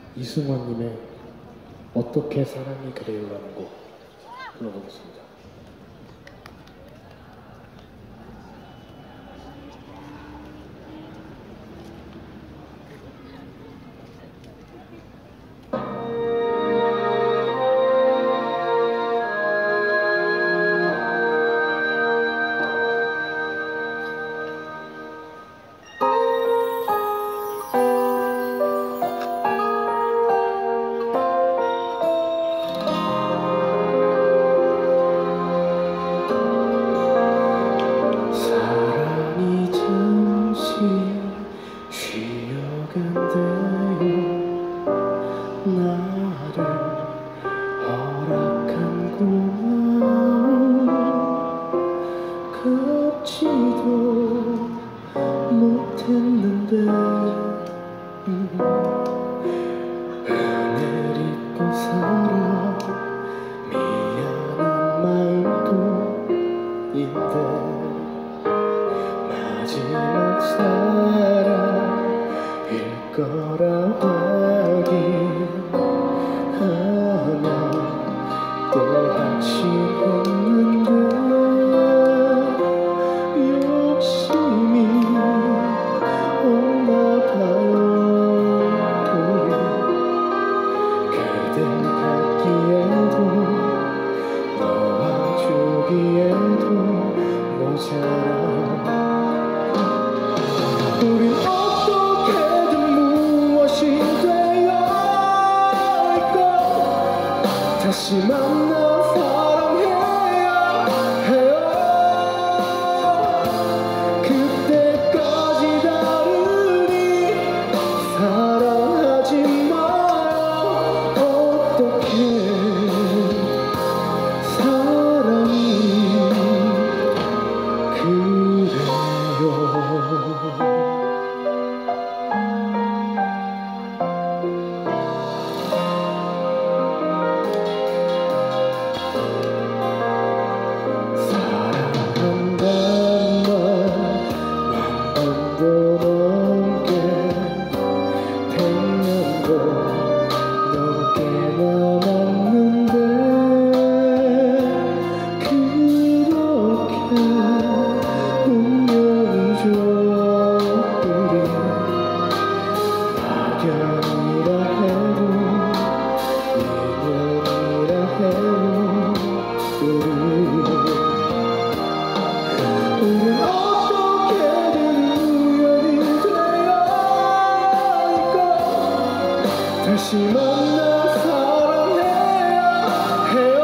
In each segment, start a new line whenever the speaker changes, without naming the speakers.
이승환님의 어떻게 사랑이 그래요라는 곡 불러보겠습니다. 나를 허락한 고마움 갚지도 못했는데 은혜를 잊고 살아 미안한 마음도 인데 마지막 사랑일 거라 확인 또 다치했는데 욕심이 없나봐요. 그댈 갖기에도 너와 주기에도 모자라. 우린 어떻게든 무엇이 되어 있고 다시 만나 사랑해야 해요. 그때까지 다르니 사랑하지 마요. 어떻게 사랑이 그래요. 우린 어떻게든 우연이 되어 있고 다시 만나 사랑해야 해요.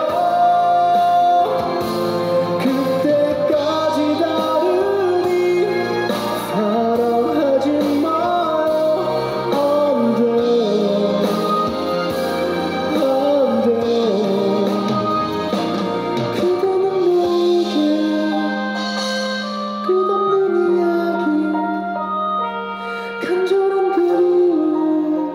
그때까지 다르니 사랑하지 마요. 안 돼요. 안 돼요. 그대는 내게 끝없는 이야기 간절한 그리움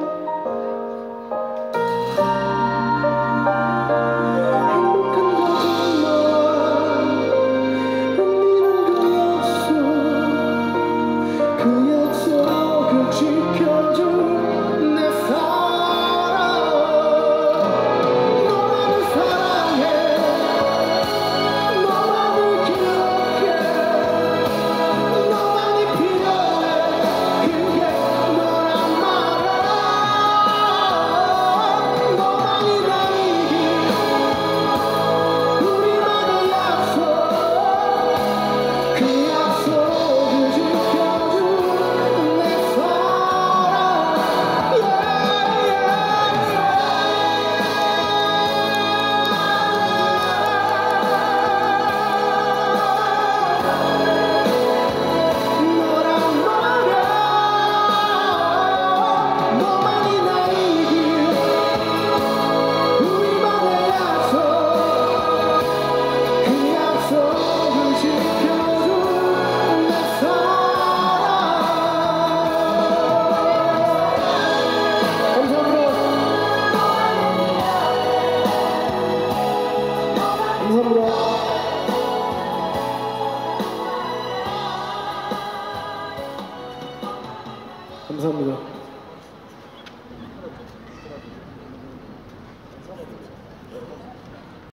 행복한 거짓말 은밀한 그 약속을 지켜줄 내 사랑. 너만을 사랑해 너만을 기억해 너만이 필요해 그게 너란 말아. 너만이 나의 길 우리만의 약속 그 약속을 지켜줄 내 감사합니다.